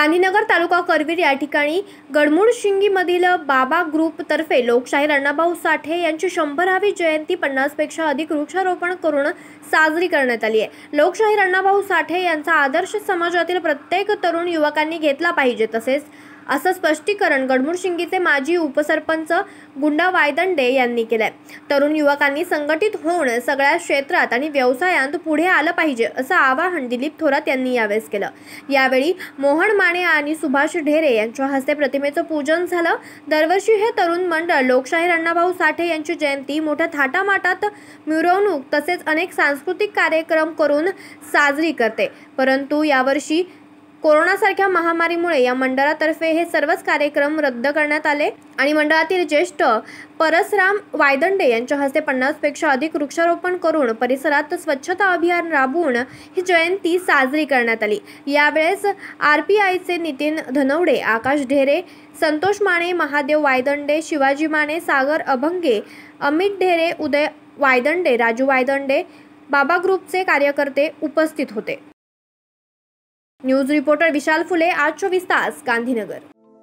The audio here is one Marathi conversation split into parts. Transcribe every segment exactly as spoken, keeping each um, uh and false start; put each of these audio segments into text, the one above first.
गांधीनगर तालुका करवीर या ठिकाणी गडमुडशिंगीमधील बाबा ग्रुपतर्फे लोकशाहीर अण्णाभाऊ साठे यांची शंभरावी जयंती पन्नास पेक्षा अधिक वृक्षारोपण करून साजरी करण्यात आली आहे। लोकशाहीर अण्णाभाऊ साठे यांचा आदर्श समाजातील प्रत्येक तरुण युवकांनी घेतला पाहिजे, तसेच असं स्पष्टीकरण गडमुडशिंगीचे माजी उपसरपंच गुंडा वायदंडे यांनी केलंय। तरुण युवकांनी संघटित होऊन सगळ्या क्षेत्रात आणि व्यवसायात पुढे आलं पाहिजे असं आवाहन दिलीप थोरात यांनी यावेळेस केलं। यावेळी मोहन माने आणि सुभाष ढेरे यांच्या हस्ते प्रतिमेचं पूजन झालं। दरवर्षी हे तरुण मंडळ लोकशाहीर अण्णाभाऊ साठे यांची जयंती मोठ्या थाटामाटात मिरवणूक तसेच अनेक सांस्कृतिक कार्यक्रम करून साजरी करते, परंतु यावर्षी कोरोनासारख्या महामारीमुळे या मंडळातर्फे हे सर्वच कार्यक्रम रद्द करण्यात आले आणि मंडळातील ज्येष्ठ परसराम वायदंडे यांच्या हस्ते पन्नास पेक्षा अधिक वृक्षारोपण करून परिसरात स्वच्छता अभियान राबवून ही जयंती साजरी करण्यात आली। यावेळेस आरपीआयचे नितीन धनवडे, आकाश ढेरे, संतोष माने, महादेव वायदंडे, शिवाजी माने, सागर अभंगे, अमित ढेरे, उदय वायदंडे, राजू वायदंडे, बाबा ग्रुपचे कार्यकर्ते उपस्थित होते। न्यूज रिपोर्टर विशाल फुले, आज चोवीस तास, गांधीनगर।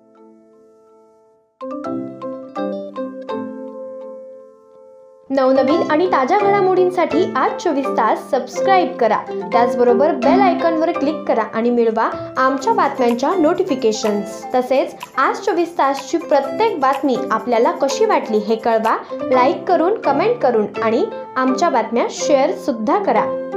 नवनवीन आणि ताज्या घडामोडींसाठी आज चोवीस तास सबस्क्राईब करा। त्याचबरोबर बेल आयकॉनवर क्लिक करा आणि मिळवा आमच्या बातम्यांच्या नोटिफिकेशन्स। तसेच आज चोवीस तासची प्रत्येक बातमी आपल्याला कशी वाटली हे कळवा, लाईक करून, कमेंट करून आणि आमच्या बातम्या शेअर सुद्धा करा।